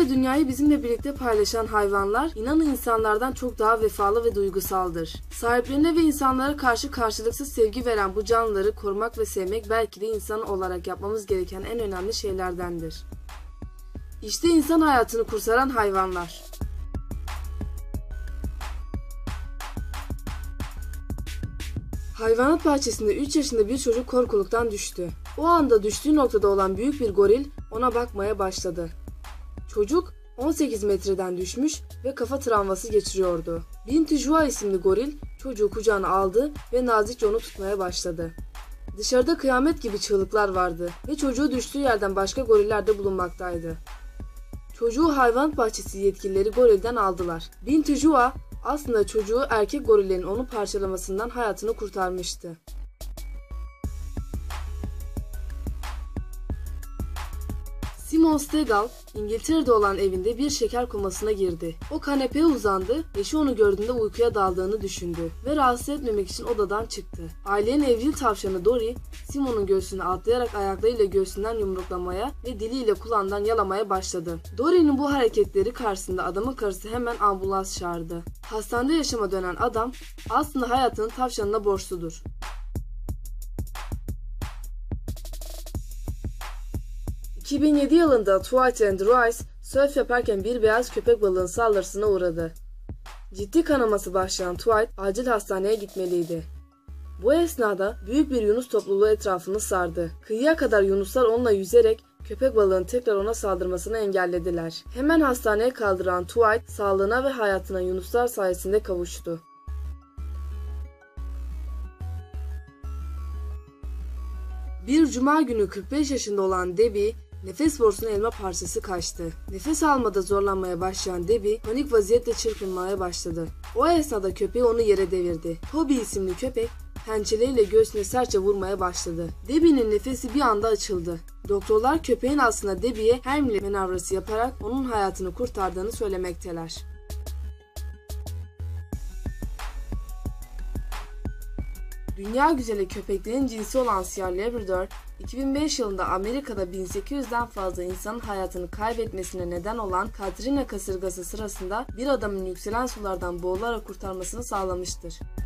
Böyle dünyayı bizimle birlikte paylaşan hayvanlar, inanın insanlardan çok daha vefalı ve duygusaldır. Sahiplerine ve insanlara karşı karşılıksız sevgi veren bu canlıları korumak ve sevmek belki de insan olarak yapmamız gereken en önemli şeylerdendir. İşte insan hayatını kurtaran hayvanlar. Hayvanat bahçesinde 3 yaşında bir çocuk korkuluktan düştü. O anda düştüğü noktada olan büyük bir goril ona bakmaya başladı. Çocuk 18 metreden düşmüş ve kafa travması geçiriyordu. Binti Jua isimli goril çocuğu kucağına aldı ve nazikçe onu tutmaya başladı. Dışarıda kıyamet gibi çığlıklar vardı ve çocuğu düştüğü yerden başka goriller de bulunmaktaydı. Çocuğu hayvanat bahçesi yetkilileri gorilden aldılar. Binti Jua aslında çocuğu erkek gorillerin onu parçalamasından hayatını kurtarmıştı. Simon Stegal, İngiltere'de olan evinde bir şeker komasına girdi. O kanepeye uzandı, eşi onu gördüğünde uykuya daldığını düşündü ve rahatsız etmemek için odadan çıktı. Ailenin evcil tavşanı Dory, Simon'un göğsüne atlayarak ayaklarıyla göğsünden yumruklamaya ve diliyle kulağından yalamaya başladı. Dory'nin bu hareketleri karşısında adamın karısı hemen ambulans çağırdı. Hastanede yaşama dönen adam, aslında hayatını tavşanına borçludur. 2007 yılında Twilight and Rice sörf yaparken bir beyaz köpek balığının saldırısına uğradı. Ciddi kanaması başlayan Twilight acil hastaneye gitmeliydi. Bu esnada büyük bir yunus topluluğu etrafını sardı. Kıyıya kadar yunuslar onunla yüzerek köpek balığının tekrar ona saldırmasını engellediler. Hemen hastaneye kaldıran Twilight sağlığına ve hayatına yunuslar sayesinde kavuştu. Bir cuma günü 45 yaşında olan Debbie, nefes borusuna elma parçası kaçtı. Nefes almada zorlanmaya başlayan Debbie panik vaziyetle çırpınmaya başladı. O esnada köpeği onu yere devirdi. Toby isimli köpek pençeleriyle göğsüne sertçe vurmaya başladı. Debbie'nin nefesi bir anda açıldı. Doktorlar köpeğin aslında Debbie'ye Heimlich manevrası yaparak onun hayatını kurtardığını söylemekteler. Dünya güzeli köpeklerin cinsi olan Siyah Labrador, 2005 yılında Amerika'da 1800'den fazla insanın hayatını kaybetmesine neden olan Katrina kasırgası sırasında bir adamın yükselen sulardan boğularak kurtarmasını sağlamıştır.